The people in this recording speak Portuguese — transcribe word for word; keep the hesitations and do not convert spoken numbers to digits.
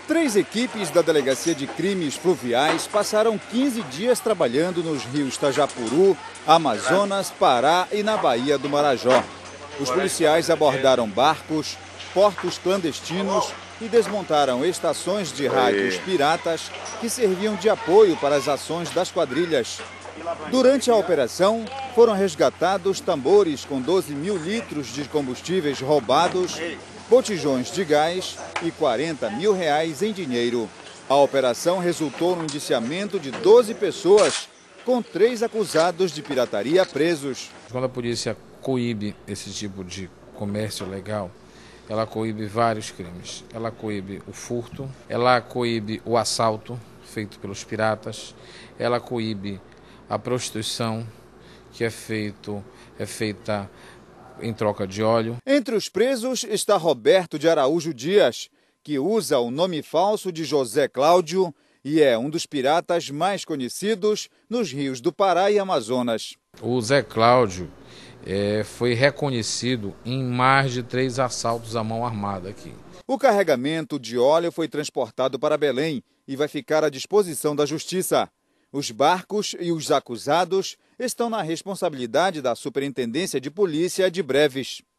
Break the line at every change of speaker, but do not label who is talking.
Três equipes da Delegacia de Crimes Fluviais passaram quinze dias trabalhando nos rios Tajapuru, Amazonas, Pará e na Baía do Marajó. Os policiais abordaram barcos, portos clandestinos e desmontaram estações de rádios piratas que serviam de apoio para as ações das quadrilhas. Durante a operação, foram resgatados tambores com doze mil litros de combustíveis roubados, botijões de gás e quarenta mil reais em dinheiro. A operação resultou no indiciamento de doze pessoas, com três acusados de pirataria presos.
Quando a polícia coíbe esse tipo de comércio legal, ela coíbe vários crimes. Ela coíbe o furto, ela coíbe o assalto feito pelos piratas, ela coíbe a prostituição, que é, feito, é feita em troca de óleo.
Entre os presos está Roberto de Araújo Dias, que usa o nome falso de José Cláudio e é um dos piratas mais conhecidos nos rios do Pará e Amazonas.
O Zé Cláudio é, foi reconhecido em mais de três assaltos à mão armada aqui.
O carregamento de óleo foi transportado para Belém e vai ficar à disposição da Justiça. Os barcos e os acusados estão na responsabilidade da Superintendência de Polícia de Breves.